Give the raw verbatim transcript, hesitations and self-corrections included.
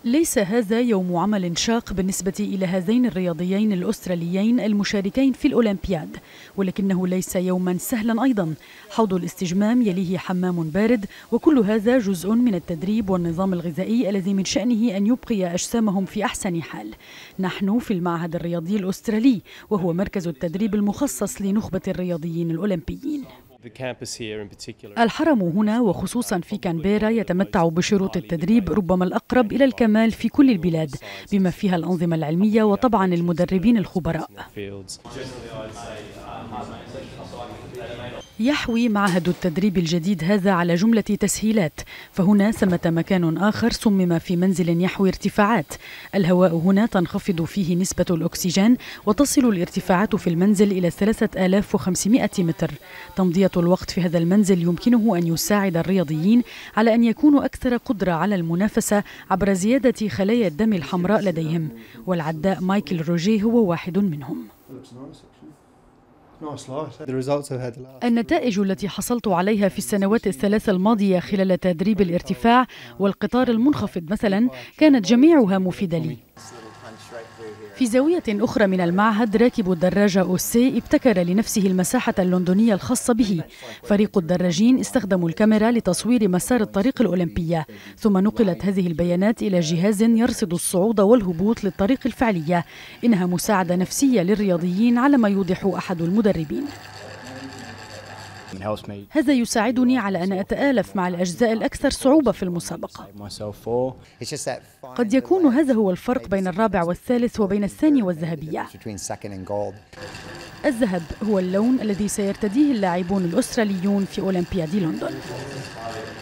ليس هذا يوم عمل شاق بالنسبة إلى هذين الرياضيين الأستراليين المشاركين في الأولمبياد، ولكنه ليس يوما سهلا أيضا. حوض الاستجمام يليه حمام بارد، وكل هذا جزء من التدريب والنظام الغذائي الذي من شأنه أن يبقي أجسامهم في أحسن حال. نحن في المعهد الرياضي الأسترالي، وهو مركز التدريب المخصص لنخبة الرياضيين الأولمبيين. الحرم هنا وخصوصا في كانبيرا يتمتع بشروط التدريب ربما الأقرب إلى الكمال في كل البلاد، بما فيها الأنظمة العلمية وطبعا المدربين الخبراء. يحوي معهد التدريب الجديد هذا على جملة تسهيلات، فهنا ثمة مكان آخر صمم في منزل يحوي ارتفاعات. الهواء هنا تنخفض فيه نسبة الأكسجين، وتصل الارتفاعات في المنزل إلى ثلاثة آلاف وخمسمائة متر. تمضية الوقت في هذا المنزل يمكنه أن يساعد الرياضيين على أن يكونوا أكثر قدرة على المنافسة عبر زيادة خلايا الدم الحمراء لديهم، والعداء مايكل روجيه هو واحد منهم. النتائج التي حصلت عليها في السنوات الثلاث الماضية خلال تدريب الارتفاع والقطار المنخفض مثلا كانت جميعها مفيدة لي. في زاوية أخرى من المعهد راكب الدراجة أوسي ابتكر لنفسه المساحة اللندنية الخاصة به. فريق الدراجين استخدموا الكاميرا لتصوير مسار الطريق الأولمبية، ثم نقلت هذه البيانات إلى جهاز يرصد الصعود والهبوط للطريق الفعلية. إنها مساعدة نفسية للرياضيين على ما يوضح أحد المدربين. هذا يساعدني على أن أتآلف مع الأجزاء الأكثر صعوبة في المسابقة. قد يكون هذا هو الفرق بين الرابع والثالث وبين الثاني والذهبية. الذهب هو اللون الذي سيرتديه اللاعبون الأستراليون في أولمبياد لندن.